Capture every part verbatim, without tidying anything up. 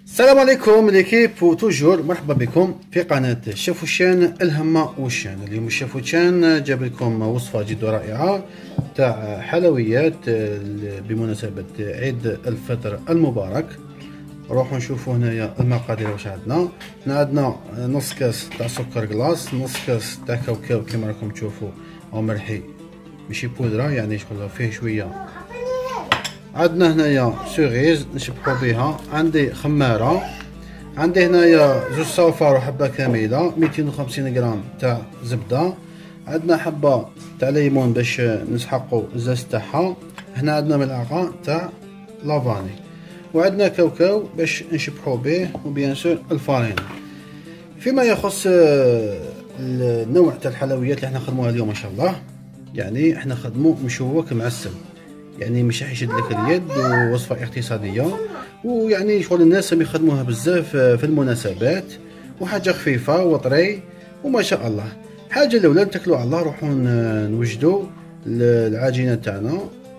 السلام عليكم ليكيب وتوجور مرحبا بكم في قناة الشيف وشان الهمة وشان. اليوم الشيف وشان جاب لكم وصفة جد رائعة تاع حلويات بمناسبة عيد الفطر المبارك. روحوا نشوفوا هنايا المقادير واش عندنا. هنا عندنا نص كاس تاع سكر كلاص، نص كاس تاع كاوكاو كيما راكم تشوفوا او مرحي ماشي بودرة يعني شغل فيه شوية. عندنا هنايا سوغيز نشبحو بها، عندي خمارة، عندي هنايا زوج صوافر وحبة كاملة، ميتين وخمسين غرام تاع زبدة، عندنا حبة تاع ليمون باش نسحقو الزاز تاعها، هنا عندنا ملعقة تاع لافاني، وعندنا كاوكاو باش نشبحو به، وبيان سور الفارينة. فيما يخص النوع تاع الحلويات اللي احنا نخدموها اليوم ان شاء الله، يعني احنا نخدمو مشوك معسل، يعني مش راح يشد لك اليد، ووصفه اقتصاديه، ويعني شغل الناس يخدموها بزاف في المناسبات، وحاجه خفيفه وطري وما شاء الله. حاجه الاولى نتكلوا على الله، نروحوا نوجدوا العجينه تاعنا.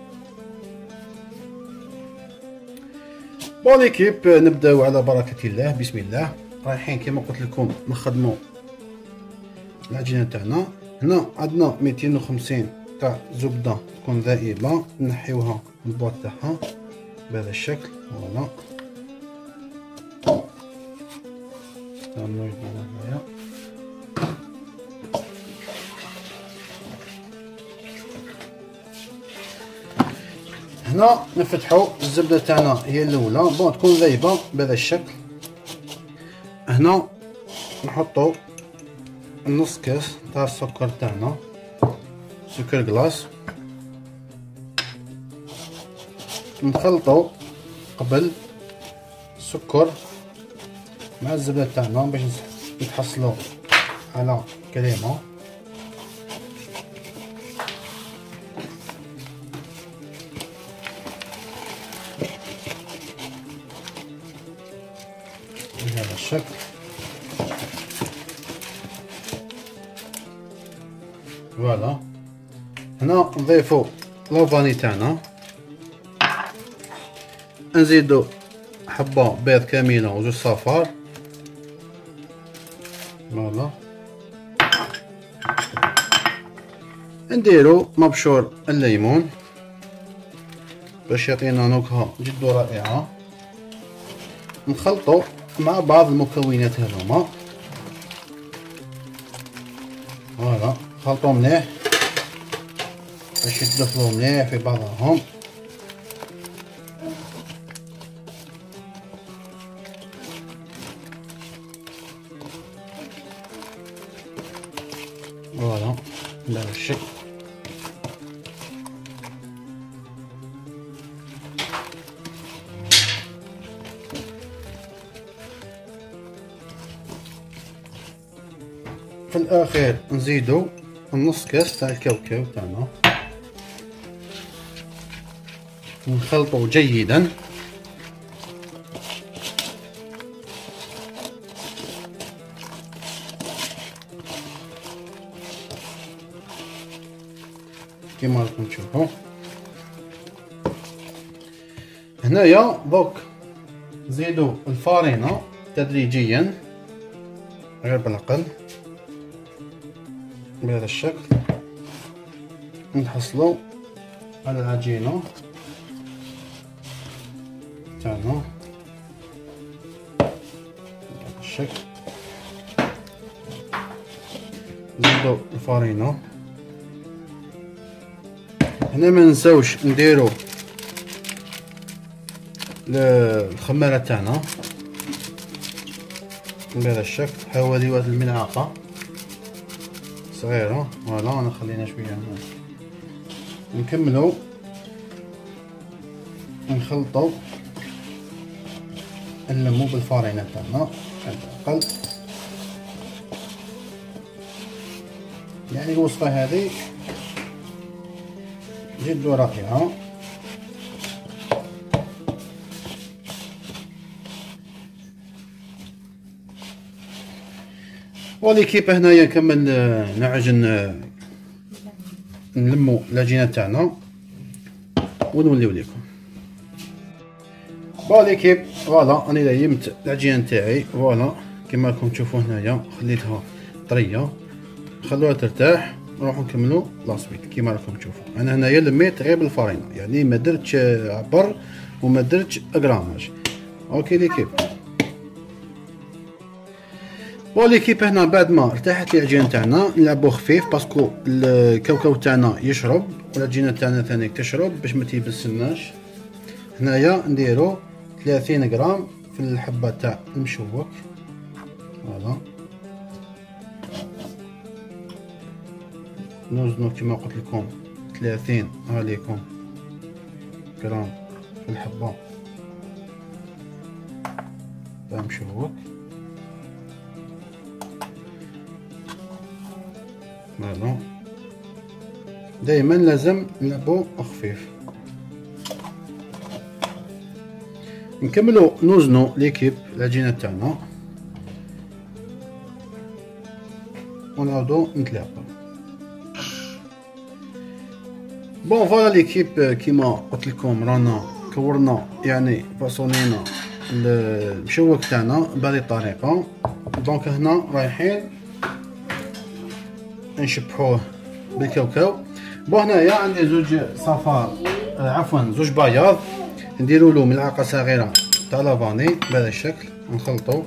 بون ليكيب نبداو على بركه الله، بسم الله. رايحين كما قلت لكم نخدموا العجينه تاعنا. هنا عندنا ميتين وخمسين تاع زبده تكون ذائبه، نحيوها من البواط تاعها بهذا الشكل. فوالا هنا نفتحوا الزبده تاعنا هي الاولى، بون تكون ذايبه بهذا الشكل. هنا نحطوا نص كاس تاع السكر تاعنا، سكر كلاص، نخلطو قبل السكر مع الزبده تاعنا باش نتحصلو على كريمه. بهذا الشكل. فوالا هنا نضيفو لافاني تاعنا، نزيدو حبة بيض كاملة وزوج صفار. فوالا نديرو مبشور الليمون باش يعطينا نكهة جد رائعة. نخلطو مع بعض المكونات هذوما. فوالا خلطو مليح باش يتدخلوا مليح في بعضهم. فوالا بهذا الشكل. في الاخير نزيدو النص كاس تاع الكاوكاو تاعنا، نخلطو جيدا. كما راكم تشوفوا هنايا. دوك نزيدو الفارينة تدريجيا غير بالعقل بهذا الشكل. نحصلو على العجينة تاعنا بهذا الشكل. نزيدو الفارينة. هنا ما ننساوش نديرو الخمارة تاعنا بهذا الشكل، حوالي واحد الملعقة صغيرة. فوالا انا خلينا شويه هنا. نكملو نخلطو نلمو بالفارينة تاعنا على الاقل. يعني الوصفة هذه جد رائعة. وليكيب هنايا نكمل نعجن نلمو العجينه تاعنا ونوليو لكم. بون ليكيب فوالا راني ليمت العجينه تاعي. فوالا كيما راكم تشوفوا هنايا خليتها طريه، خلوها ترتاح نروحو نكملو لاسويت. كيما راكم تشوفوا انا هنايا لميت غير بالفرينه، يعني ما درتش عبر وما درتش اغراماج. اوكي ليكيب. بون ليكيب هنا بعد ما ارتاحت لي العجينه تاعنا نلعبو خفيف باسكو الكاوكاو تاعنا يشرب والعجينه تاعنا ثاني تشرب باش ما تيبسلناش. هنايا نديرو ثلاثين غرام في الحبه تاع المشوك. فوالا نوزنو كما قلت لكم ثلاثين عليكم غرام في الحبه تاع المشوك. فوالا دائما لازم نلعبو خفيف. نكملو نوزنو ليكيب العجينه تاعنا ونعاودو نتلاقاو. بون فوالا ليكيب كيما قلت لكم رانا كورنا يعني فاصونينا المشوك تاعنا بهذه الطريقه. دونك هنا رايحين نشبحوه بالكاوكاو. بون هنايا عندي زوج صفار آه عفوا زوج بياض، نديرو له ملعقه صغيره تاع لافاني بهذا الشكل. نخلطو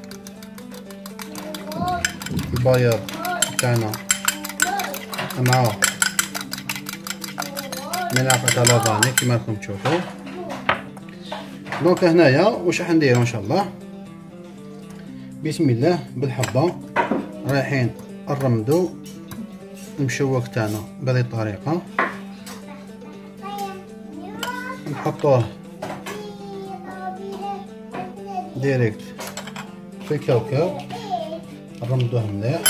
البياض تاعنا مع ملعقه تاع لافاني كيما راكم تشوفوا. دونك هنايا واش راح نديرو ان شاء الله بسم الله بالحبه رايحين نرمدو المشوك تاعنا بهذه الطريقه. نحطوه ديريكت في الكاوكاو نرمدوه مليح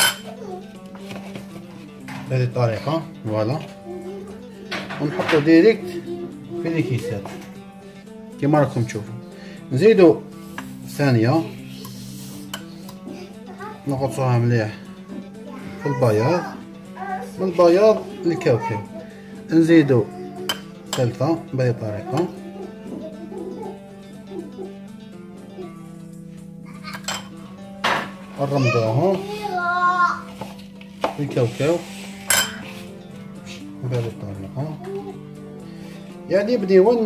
بهذه الطريقه. فوالا ونحطو ديريكت في لي كيسات كيما راكم تشوفوا. نزيدو ثانيه نغطسوها مليح في البياض، من البياض للكاوكاو. نزيدو ثالثه بهذه الطريقه. نرمدوهم في الكاوكاو بهذه الطريقه. يعني بديون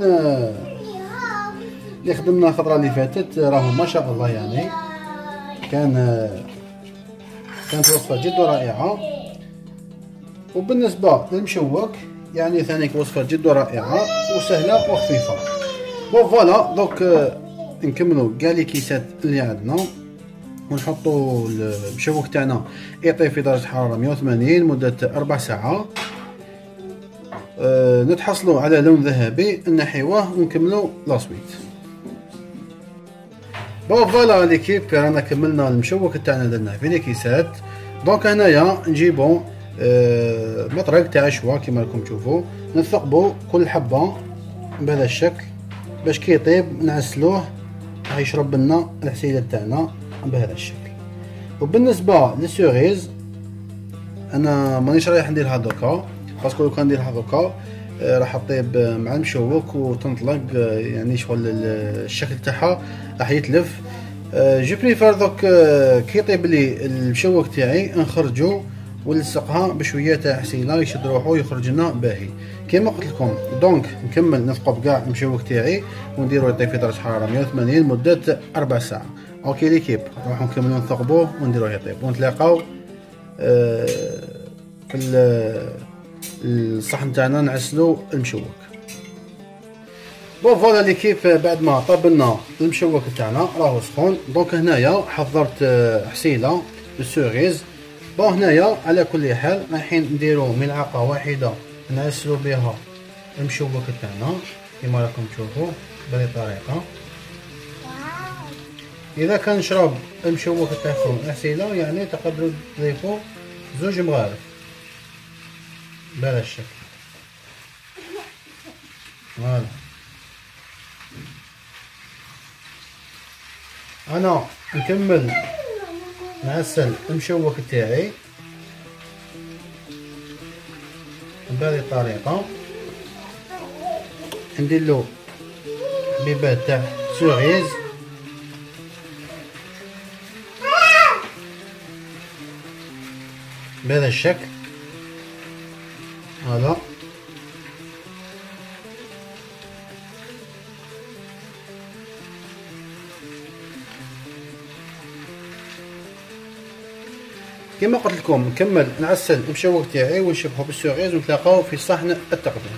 اللي خدمنا الخطره اللي فاتت راهو ما شاء الله، يعني كان كانت وصفه جد رائعه. وبالنسبه للمشوك يعني ثاني وصفه جد رائعه وسهله وخفيفه. بون فوالا دونك نكملوا كاع لي كيسات اللي عندنا ونحطوا المشوك تاعنا يطيب في درجه حراره مية وثمانين مده ربع ساعه. أه نتحصلوا على لون ذهبي نحيوه ونكملوا لاسويت. بون فوالا ليكيب رانا كملنا المشوك تاعنا درناه في لي كيسات. دونك هنايا نجيبو أه مطرق تاع شوا كيما راكم تشوفوا، نثقبوا كل حبه بهذا الشكل باش كي يطيب نعسلوه راح يشرب لنا العسيله تاعنا بهذا الشكل. وبالنسبه للسوريز انا مانيش رايح نديرها دوكا باسكو لو كان نديرها دوكا راح تطيب مع المشوك وتنطلق، يعني شغل الشكل تاعها راح يتلف. جو بريفير دوك كي يطيب لي المشوك تاعي نخرجو ونلصقها بشويه تاع عسيله يشد روحو يخرج لنا باهي كيما قلت لكم. دونك نكمل نثقب كاع المشوك تاعي ونديرو يطيب في درجه حراره مية وثمانين مده ربع ساعه. اوكي ليكيب نروحو نكملو نثقبوه ونديروه يطيب ونتلاقاو آه في الصحن تاعنا نعسلو المشوك. بون فوالا ليكيب بعد ما طاب لنا المشوك تاعنا راهو سخون. دونك هنايا حضرت حسيله بالسوريز. بون هنايا على كل حال رايحين نديرو ملعقه واحده نعسلو بها المشوك تاعنا كيما راكم تشوفوا بهذه الطريقه. اذا كان شرب المشوك تاعكم عسيله يعني تقدروا تضيفوا زوج مغارف بهذا الشكل. فوالا انا نكمل نعسل المشوك تاعي بهذه الطريقه. ندير له حبيبات تاع سوريز بهذا الشكل. فوالا كما قلت لكم نكمل نعسل المشوك تاعي ونشبحه بالسوغيز ونتلاقاو في صحن التقديم.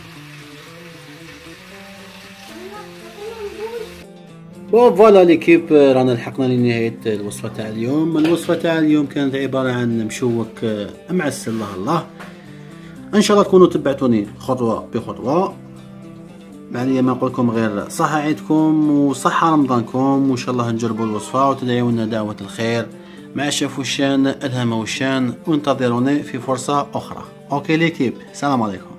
بون فوالا ليكيب رانا لحقنا لنهاية الوصفة تاع اليوم. الوصفة تاع اليوم كانت عبارة عن مشوك معسل الله الله. ان شاء الله تكونوا تبعتوني خطوة بخطوة، يعني ما نقولكم غير صحة عيدكم وصحة رمضانكم، وان شاء الله نجربوا الوصفة وتدعيونا دعوة الخير مع الشيف وشان الهام وشان، وانتظروني في فرصة اخرى. اوكي ليكيب، السلام عليكم.